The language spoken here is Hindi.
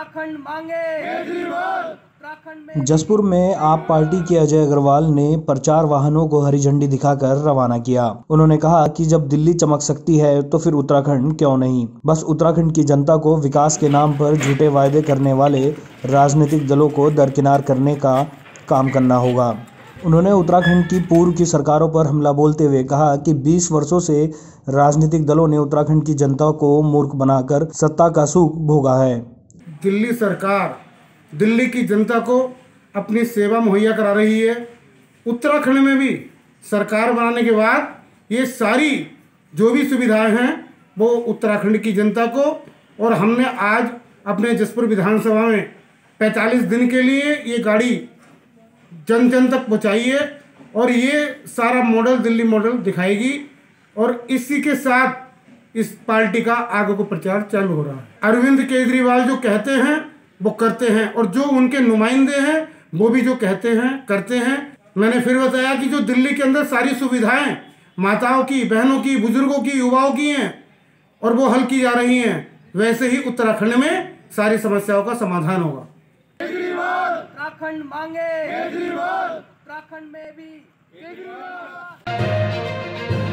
उत्तराखंड मांगे केजरीवाल। उत्तराखंड में जसपुर में आप पार्टी के अजय अग्रवाल ने प्रचार वाहनों को हरी झंडी दिखाकर रवाना किया। उन्होंने कहा कि जब दिल्ली चमक सकती है तो फिर उत्तराखंड क्यों नहीं। बस उत्तराखंड की जनता को विकास के नाम पर झूठे वायदे करने वाले राजनीतिक दलों को दरकिनार करने का काम करना होगा। उन्होंने उत्तराखंड की पूर्व की सरकारों पर हमला बोलते हुए कहा कि 20 वर्षों से राजनीतिक दलों ने उत्तराखंड की जनता को मूर्ख बनाकर सत्ता का सुख भोगा है। दिल्ली सरकार दिल्ली की जनता को अपनी सेवा मुहैया करा रही है। उत्तराखंड में भी सरकार बनाने के बाद ये सारी जो भी सुविधाएं हैं वो उत्तराखंड की जनता को, और हमने आज अपने जसपुर विधानसभा में 45 दिन के लिए ये गाड़ी जन जन तक पहुँचाई है और ये सारा मॉडल दिल्ली मॉडल दिखाएगी। और इसी के साथ इस पार्टी का आगे को प्रचार चालू हो रहा है। अरविंद केजरीवाल जो कहते हैं वो करते हैं, और जो उनके नुमाइंदे हैं वो भी जो कहते हैं करते हैं। मैंने फिर बताया कि जो दिल्ली के अंदर सारी सुविधाएं माताओं की, बहनों की, बुजुर्गों की, युवाओं की हैं और वो हल की जा रही हैं, वैसे ही उत्तराखंड में सारी समस्याओं का समाधान होगा। उत्तराखंड मांगे केजरीवाल। उत्तराखंड में भी केजरीवाल।